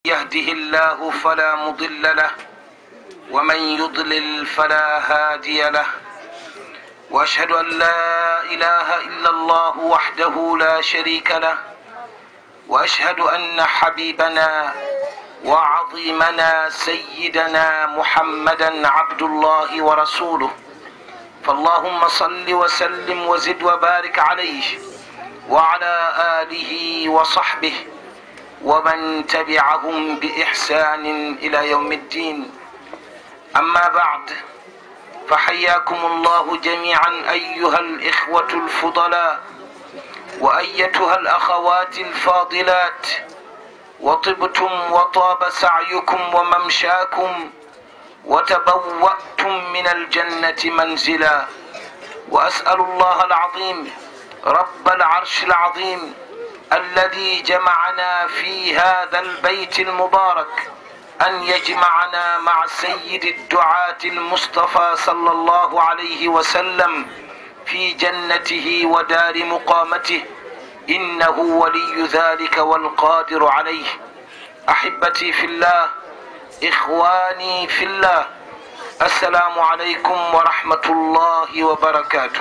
يهده الله فلا مضل له ومن يضلل فلا هادي له وأشهد أن لا إله إلا الله وحده لا شريك له وأشهد أن حبيبنا وعظيمنا سيدنا محمدا عبد الله ورسوله فاللهم صل وسلم وزد وبارك عليه وعلى آله وصحبه ومن تبعهم بإحسان إلى يوم الدين. أما بعد، فحياكم الله جميعا أيها الإخوة الفضلاء وأيتها الأخوات الفاضلات، وطبتم وطاب سعيكم وممشاكم وتبوأتم من الجنة منزلا. وأسأل الله العظيم رب العرش العظيم الذي جمعنا في هذا البيت المبارك أن يجمعنا مع سيد الدعاة المصطفى صلى الله عليه وسلم في جنته ودار مقامته، إنه ولي ذلك والقادر عليه. أحبتي في الله، إخواني في الله، السلام عليكم ورحمة الله وبركاته.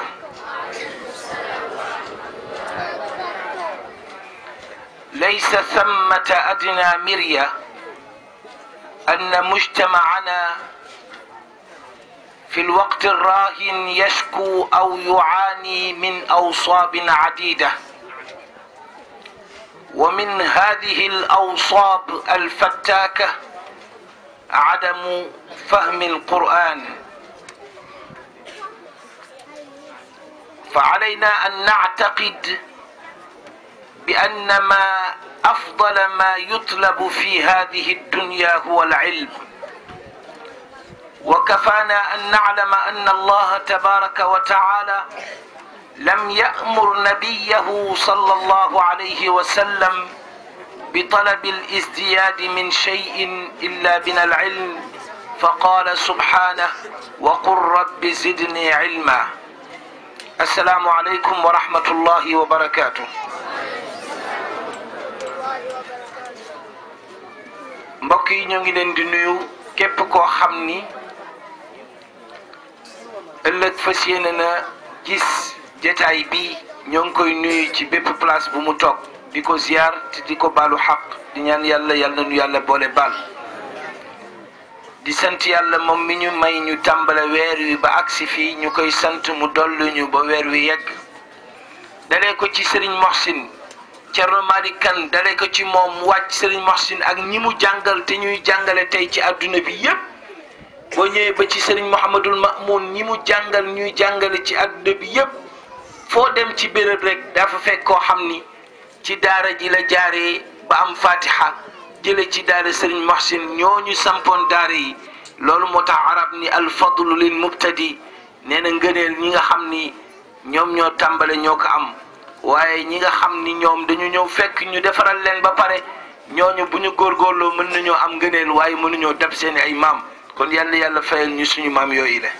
ليس ثمة أدنى مرية أن مجتمعنا في الوقت الراهن يشكو أو يعاني من أوصاب عديدة، ومن هذه الأوصاب الفتاكة عدم فهم القرآن. فعلينا أن نعتقد بأن ما أفضل ما يطلب في هذه الدنيا هو العلم، وكفانا أن نعلم أن الله تبارك وتعالى لم يأمر نبيه صلى الله عليه وسلم بطلب الازدياد من شيء إلا من العلم، فقال سبحانه: وقل رب زدني علما. السلام عليكم ورحمة الله وبركاته. mbokk yi ñoo ngi leen di nuyu képp koo xam ni ëllëg fas yéene na gis jataay bi ñoo ngi koy nuyu ci bépp place bu mu toog di ko ziar te di ko baalu xaq di ñaan yàlla yàlla nu yàlla boole baal di sant yàlla moom mi ñu may ñu tàmbale weer wi ba agsi fii ñu koy sant mu dollu ñu ba weer wi yegg dalee ko ci Serigne Mohsin Cerno Malick Kane dale ko ci moom wàcc Serigne Mohsin ak ñi mu jàngal te ñuy jàngale tey ci adduna bi yépp boo ñëwee ba ci Serigne Mouhamadul Mamoun ñi mu jàngal ñuy jàngale ci adduna bi yépp foo dem ci béréb rek dafa fekk koo xam ni ci daara ji la jaaree ba am fatiha jële ci daara Serigne Mohsin ñooñu sampoon daara yi. loolu moo tax arab ni alfadlu lil mubtadi, nee na ngëneel ñi nga xam ni ñoom ñoo tàmbale ñoo ko am, waaye ñi nga xam ni ñoom dañu ñëw fekk ñu defaral leen ba pare ñooñu bu ñu góorgóorloo mën nañoo am ngëneel waaye mënuñoo dab seeni ay maam. kon yàlla yàlla fayal ñu suñu maam yooyu la.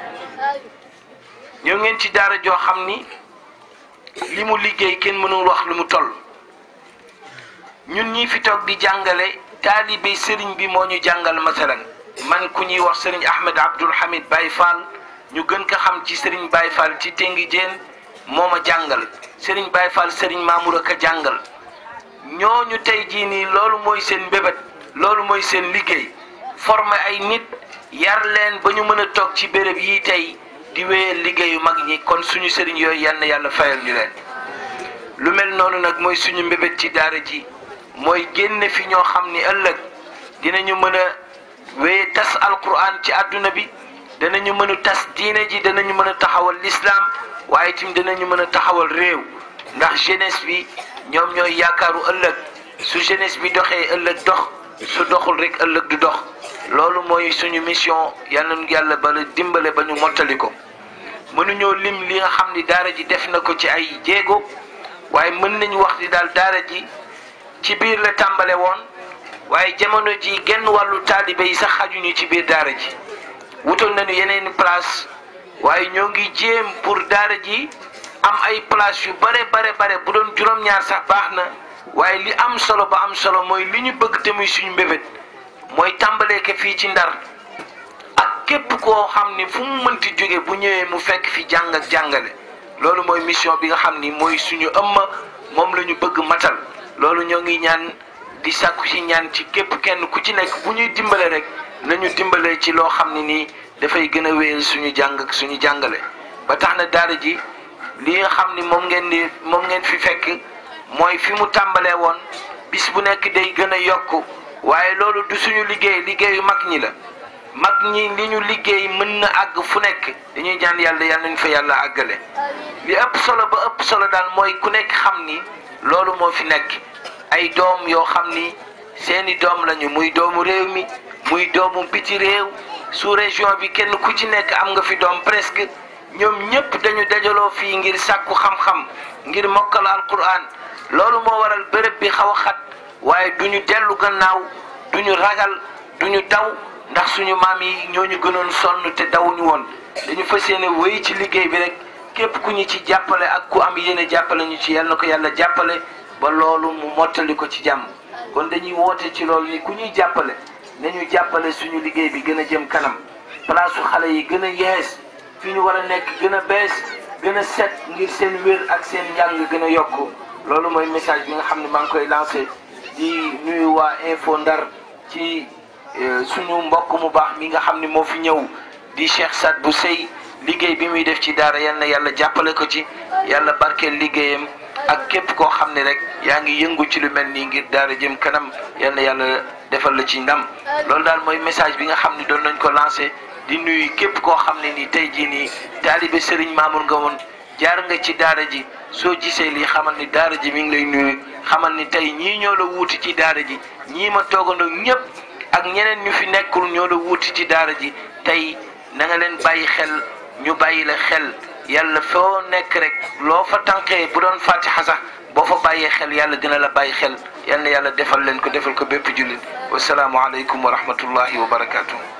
ñoo ngeen ci daara joo xam ni li mu liggéey kenn mënul wax lu mu toll. ñun ñii fi toog di jàngale taalibe sëriñ bi moo ñu jàngal masalan man ku ñuy wax sëriñ Ahmed Abdoul Hamid Baye Fall, ñu gën ko xam ci sëriñ Baye Fall ci Tengi Jéen, moo ma jàngal. Serigne Baye Fall Serigne Mamour ka jàngal. ñooñu tey jii nii loolu mooy seen mbébét, loolu mooy seen liggéey, former ay nit yar leen ba ñu mën a toog ci béréb yi tey di wéyal liggéeyu mag ñi. kon suñu sëriñ yooyu yal na yàlla fayal ñu leen. lu mel noonu nag mooy suñu mbébét ci daara ji, mooy génne fi ñoo xam ni ëllëg dinañu mën a wéye tas alquran ci àdduna bi, danañu mën a tas diine ji, danañu mën a taxawal l'islam, waaye tim dinañu mën a taxawal réew. ndax jeunesse bi ñoom ñooy yaakaaru ëllëg. su jeunesse bi doxee ëllëg dox, su doxul rek ëllëg du dox. loolu mooy suñu mission, yal nañu yàlla bala dimbale ba ñu mottali ko. mënuñoo lim li nga xam ni daara ji def na ko ci ay jéego, waaye mën nañu wax ni daal daara ji ci biir la tàmbale woon, waaye jamono ji genn wàllu taalibe yi sax xajuñu ci biir daara ji. wutal nañu yeneen place, waaye ñoo ngi jéem pour daara ji am ay place yu bare bu doon juróom-ñaar sax baax na waaye li am solo ba am solo mooy li ñu bëgg te muy suñu mbébét mooy tàmbalee ko fii ci Ndar ak képp koo xam ni fu mu mënti jóge bu ñëwee mu fekk fi jàng ak jàngale loolu mooy mission bi nga xam ni mooy suñu ëmma moom la ñu bëgg matal loolu ñoo ngi ñaan di sàkku ci ñaan ci képp kenn ku ci nekk bu ñuy dimbale rek nañu dimbale ci loo xam ne nii dafay gën a wéyal suñu jàng ak suñu jàngale ba tax na daara ji li nga xam ni moom ngeen fi fekk mooy fi mu tàmbalee woon bis bu nekk day gën a yokku waaye loolu du suñu liggéeyu mag ñi la mag ñi li ñu liggéey mën na àgg fu nekk dañuy ñaan yàlla nañu fa yàlla àggale li ëpp solo ba ëpp solo daal mooy ku nekk xam ni loolu moo fi nekk ay doom yoo xam ni seeni doom lañu muy doomu réew mi muy doomu biti réew sous région bi kenn ku ci nekk am nga fi doom presque ñoom ñëpp dañu dajaloo fii ngir sàkku xam-xam ngir mokkal alquran loolu moo waral béréb bi xaw a xat waaye duñu dellu gannaaw duñu ragal duñu daw ndax suñu maam yi ñooñu gënoon sonn te dawuñu woon dañu fas yéene wéy ci liggéey bi rek képp ku ñu ci jàppale ak ku am yéene jàppale ñu ci yal na ko yàlla jàppale ba loolu mu mottali ko ci jàmm kon dañuy woote ci loolu ni ku ñuy jàppale nañu jàppale suñu liggéey bi gën a jëm kanam palaasu xale yi gën a yees fi ñu war a nekk gën a bees gën a set ngir seen wér ak seen njàng gën a yokku loolu mooy message bi nga xam ne maa ngi koy lancé di nuyu waa Info Ndar ci suñu mbokk mu baax mi nga xam ne moo fi ñëw di Cheikh Sadbou Sey liggéey bi muy def ci daara yal na yàlla jàppale ko ci yàlla barkeel liggéeyam ak képp koo xam ne rek yaa ngi yëngu ci lu mel nii ngir daara jëm kanam yal na yàlla defal la ci ndam loolu daal mooy message bi nga xam ne doon nañ ko lancé di nuyu képp koo xam ne nii tey jii nii taalibe Serigne Mamour nga woon jaar nga ci daara ji soo gisee lii xamal ni daara ji mi ngi lay nuyu xamal ni tey ñii ñoo la wuuti ci daara ji ñii ma toogandoo ñëpp ak ñeneen ñu fi nekkul ñoo la wuuti ci daara ji tey na nga leen bàyyi xel ñu bàyyi la xel yàlla foo nekk rek loo fa tànqee bu doon fatiha sax boo fa bàyyee xel yàlla dina la bàyyi xel yal na yàlla defal leen ko defal ko bépp jullit wasalaamu aleykum wa rahmatullahi wa barakaatu.